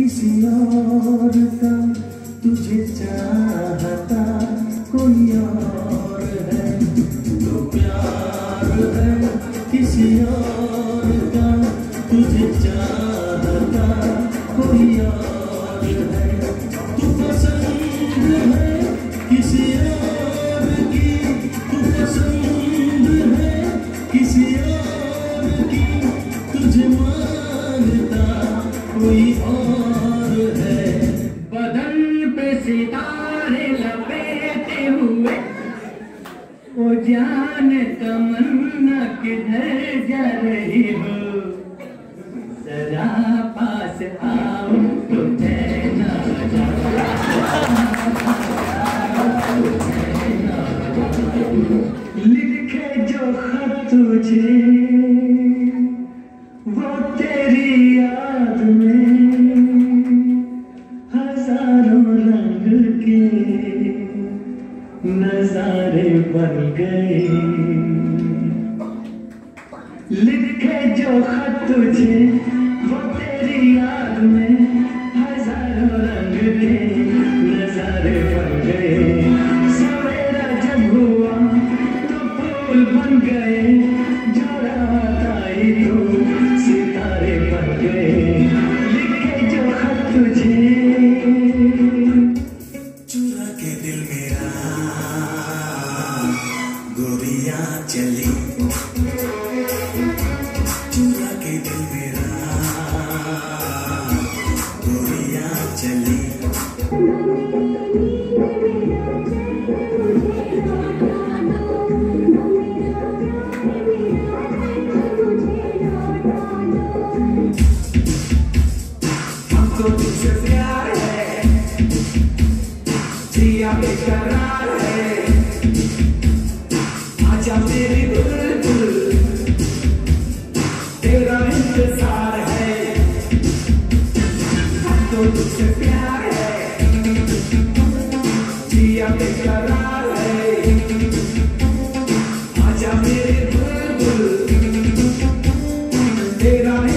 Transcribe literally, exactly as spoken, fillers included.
किसी और का तुझे चाहता कोई और है तो प्यार है किसी और का तुझे चाहता कोई और है तू पसंद है किसी और की तू पसंद है किसी और की तुझे मांगता कोई और है बदन पे सितारे लपेटे हुए वो जाने तमन्ना किधर जा रही हो जरा पास आओ तो चैन आ लिखे जो खत तुझे वो तेरी याद में हजारों रंग के नजारे बन गए लिखे जो खत तुझे वो तेरी याद में हजारों रंग के नजारे बन गए सवेरा जब हुआ तो फूल बन गए जो रात आई तो सितारे बन गए लिखे जो खत तुझे चुरा के दिल मेरा गोरियां चली चुरा के दिल मेरा गोरियां चली हमको तुझसे प्यार है जिया बेकरार है आजा मेरी बुलबुल तेरा इंतजार है हमको तुझसे प्यार है जिया बेकरार है आजा मेरी बुलबुल तेरा